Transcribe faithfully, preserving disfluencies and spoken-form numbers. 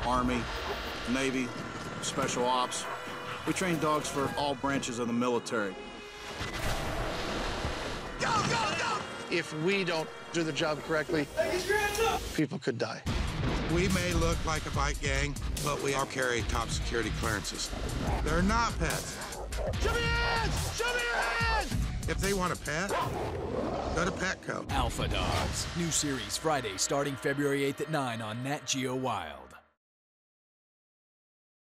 Army, Navy, Special Ops. We train dogs for all branches of the military. Go, go, go! If we don't do the job correctly, people could die. We may look like a bike gang, but we all carry top security clearances. They're not pets. Show me your hands! Show me your hands! If they want a pet, go to Petco. Alpha Dogs. New series Friday starting February eighth at nine on Nat Geo Wild.